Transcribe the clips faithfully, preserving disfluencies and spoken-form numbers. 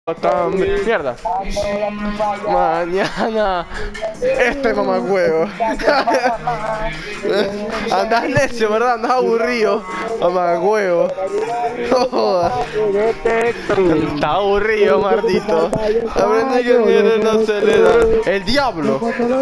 Tan mierda. Mañana. Este mamagüevo. Andas necio, ¿verdad? Andas aburrido. Mamagüevo. No jodas. Está aburrido, maldito. Aprende que viene no se le da. El diablo.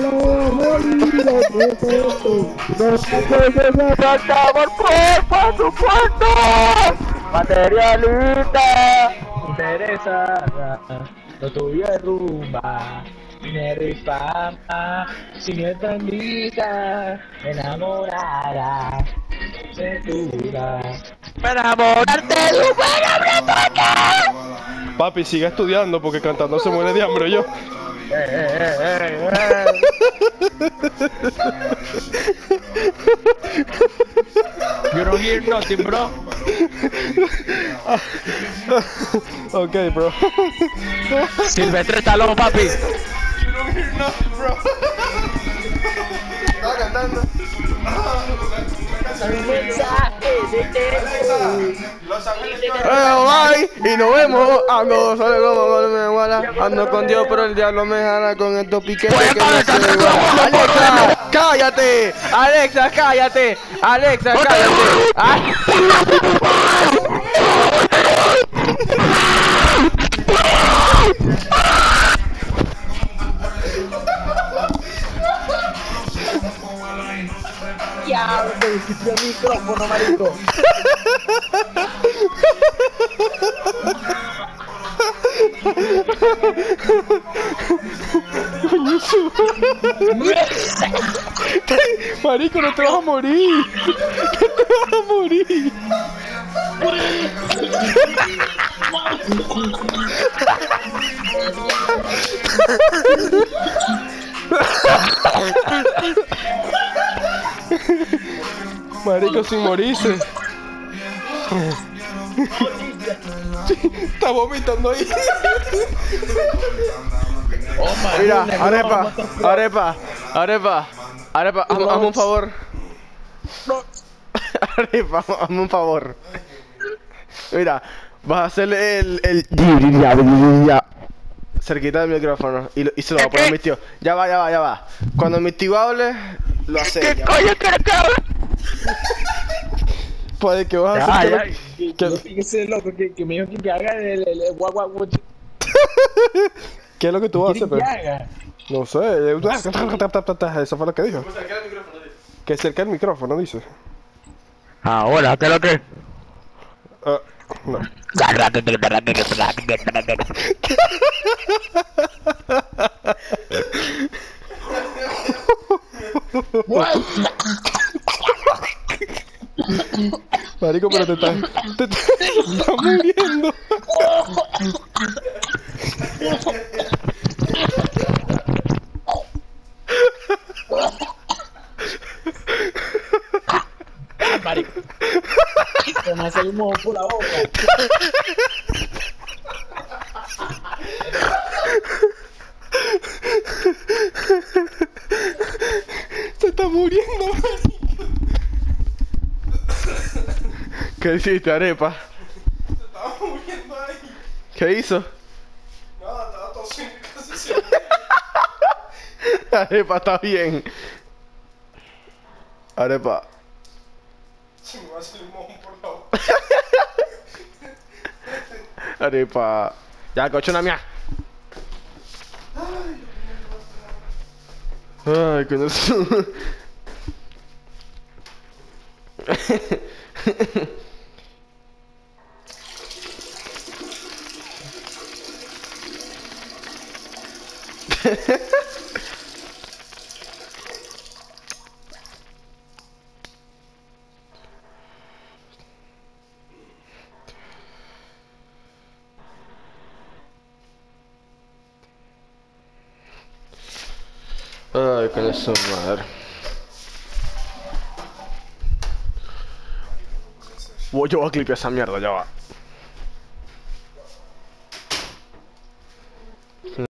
Materialista interesada, no tuyo es rumba, dinero y fama, si no es bandida, enamorada, segura, para enamorarte de un buen hombre porque... Papi, sigue estudiando porque cantando se muere de hambre yo. Eh, eh, eh, eh. You don't hear nothing, bro. Ok, bro. Silvestre Stallone, papi. You don't hear nothing, bro. Estaba cantando. Bye, y nos vemos. Ando solo como me iguala. Ando con Dios, pero el diablo me jala con estos piquetes que no se iguala. Alexa, cállate. Alexa, cállate. Alexa, cállate. Ah. Ya, me quité el micrófono, marico. Marico, no te vas a morir. No te vas a morir. Marico, sin morirse. Está vomitando ahí. Oh, Mira, arepa, arepa, arepa, arepa, hazme hazme un favor. Arepa, hazme un favor. Mira, vas a hacerle el, el... cerquita del micrófono y, lo, y se lo va a poner a mi tío. Ya va, ya va, ya va. Cuando mi tío hable, lo hace. ¿Qué coño quieres que hable? Puede que vas a Ya, hacer ya, que, que, que, que, que ese loco que, que me dijo que, que haga el, el, el guagua guachi. ¿Qué es lo que tú vas a ¿Qué hacer, que pero? haga? No sé. Eso fue lo que dijo. Que cerca el micrófono, dice. Ah, hola, ¿qué es lo que? Uh, no. Marico, pero te estás, te, te estás muriendo. Marico. Se me hace el mojo por la boca. Se está muriendo, marico. ¿Qué hiciste, arepa? Se estaba muriendo ahí. ¿Qué hizo? Nada, estaba tosiendo casi siempre. Arepa, está bien. Arepa. Se me va a hacer el mojón por la boca. Arepa. Ya, coche una mía. Ay, coño. Ay, coño, su madre. Voy yo a clipear esa mierda, ya va.